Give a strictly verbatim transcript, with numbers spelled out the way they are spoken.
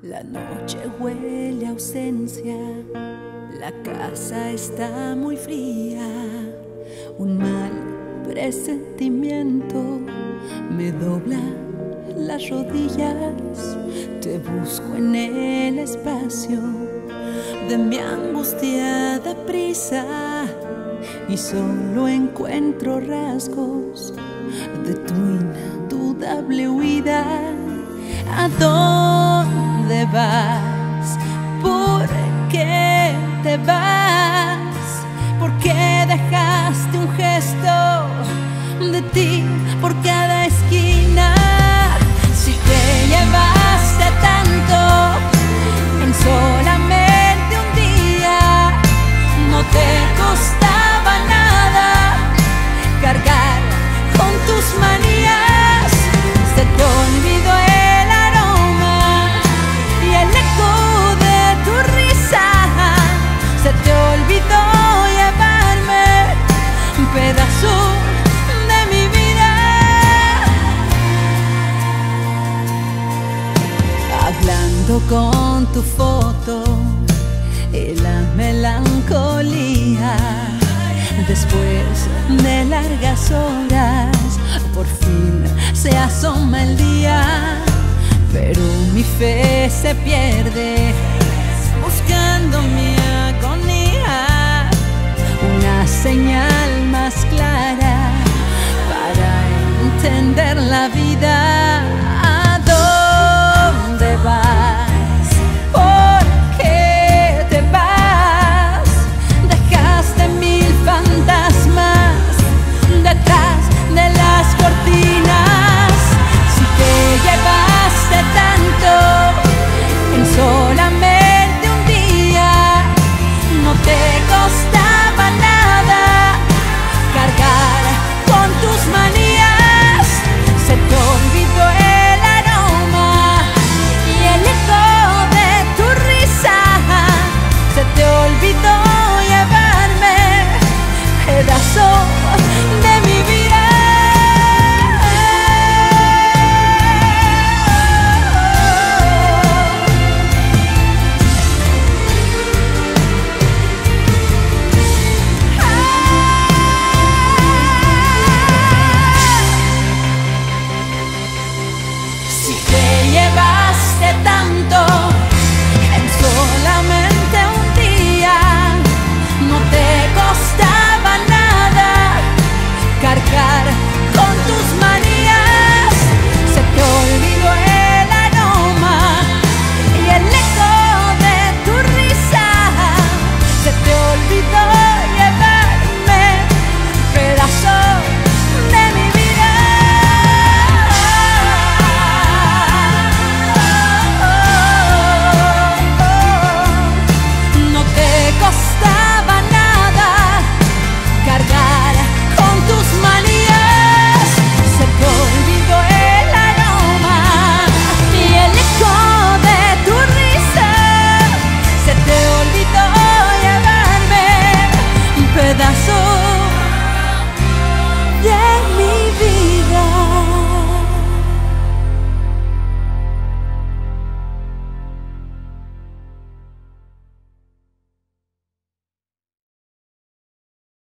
La noche huele a ausencia, la casa está muy fría. Un mal presentimiento me dobla las rodillas. Te busco en el espacio de mi angustiada prisa y solo encuentro rasgos de tu indudable huida. ¿A dónde vas? ¿Por qué te vas? ¿Por qué dejaste un gesto de ti por cada esquina? Si te llevaste tanto en solamente un día, no te costaba nada cargar con tus manías. Se te olvidó el aroma y el eco de tu risa. Se te olvidó llevarme un pedazo de mi vida. Hablando con tu foto y la melancolía, después de largas horas por fin se asoma el día, pero mi fe se pierde buscando mi agonía, una señal más clara para entender la vida. ¿A dónde vas? ¿Por qué te vas? Dejaste mil fantasmas detrás de las cortinas. Si te llevaste tanto en solamente un día, no te costaba nada cargar con tus manías. Se te olvidó el aroma y el eco de tu risa. Se te olvidó llevarme pedazo de mi vida. Si te llevaste tanto